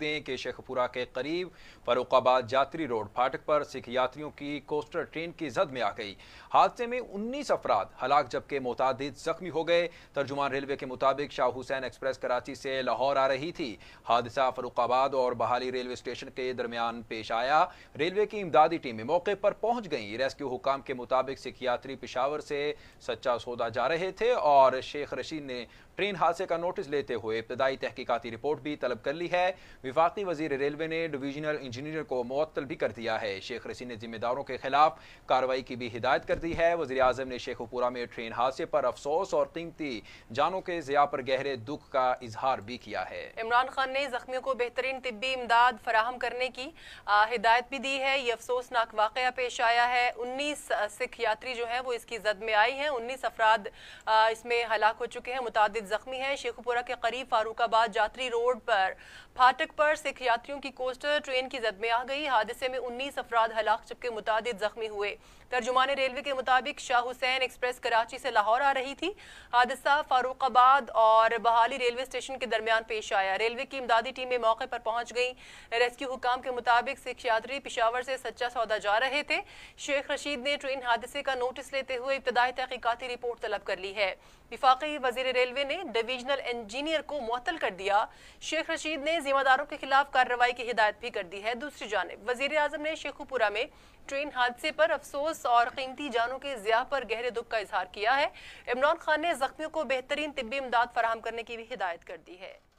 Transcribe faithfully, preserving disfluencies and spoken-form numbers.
दें कि शेखपुरा के करीब फर्रुखाबाद जात्री रोड फाटक पर सिख यात्रियों की कोस्टर ट्रेन की जद में आ गई। हादसे में उन्नीस अफराद हलाक जबकि मुतादिद जख्मी हो गए। तर्जुमान रेलवे के मुताबिक शाह हुसैन एक्सप्रेस कराची से लाहौर आ रही थी। हादसा फर्रुखाबाद और बहाली रेलवे स्टेशन के दरमियान पेश आया। रेलवे की इमदादी टीमें मौके पर पहुंच गई। रेस्क्यू हुकाम के मुताबिक सिख यात्री पेशावर से सच्चा सौदा जा रहे थे और शेख रशीद ने ट्रेन हादसे का नोटिस लेते हुए इब्तदाई तहकीकाती रिपोर्ट भी तलब कर ली है। विफाकी वजीर रेलवे ने डिवीजनल इंजीनियर को मुअत्तल भी कर दिया है। शेख रशीद ने जिम्मेदारों के खिलाफ कार्रवाई की भी हिदायत कर दी है। वजीर आजम ने शेखपुरा में ट्रेन हादसे पर अफसोस और कीमती जानों के ज़िया पर गहरे दुख का इजहार भी किया है। इमरान खान ने जख्मियों को बेहतरीन तिब्बी इमदाद फराहम करने की हिदायत भी दी है। ये अफसोसनाक वाकया पेश आया है। उन्नीस सिख यात्री जो है वो इसकी जद में आई हैं। उन्नीस अफराद इसमें हलाक हो चुके हैं, मुतादिद जख्मी हैं। शेखपुरा के करीब फारूकाबाद जात्री रोड पर फाटक पर सिख यात्रियों की कोस्टर ट्रेन की जद में आ गई। हादसे में उन्नीस अफराद हलाक जबकि मुतादिद जख्मी हुए। तर्जुमान रेलवे के मुताबिक शाह हुसैन एक्सप्रेस कराची से लाहौर आ रही थी। हादसा फारूकाबाद और बहाली रेलवे स्टेशन के दरमियान पेश आया। रेलवे की इमदादी टीमें मौके पर पहुंच गई। रेस्क्यू हुकाम के मुताबिक सिख यात्री पेशावर से सच्चा सौदा जा रहे थे। शेख रशीद ने ट्रेन हादसे का नोटिस लेते हुए इब्तदाई तहकीकाती रिपोर्ट तलब कर ली है। विफाकी वजीर रेलवे ने डिवीजनल इंजीनियर को मुअत्तल कर दिया। शेख रशीद ने जिम्मेदारों के खिलाफ कार्रवाई की हिदायत भी कर दी है। दूसरी जानिब वजीर आजम ने शेखपुरा में ट्रेन हादसे पर अफसोस और कीमती जानों के ज़िया पर गहरे दुख का इजहार किया है। इमरान खान ने जख्मियों को बेहतरीन तिब्बी इमदाद फराहम करने की भी हिदायत कर दी है।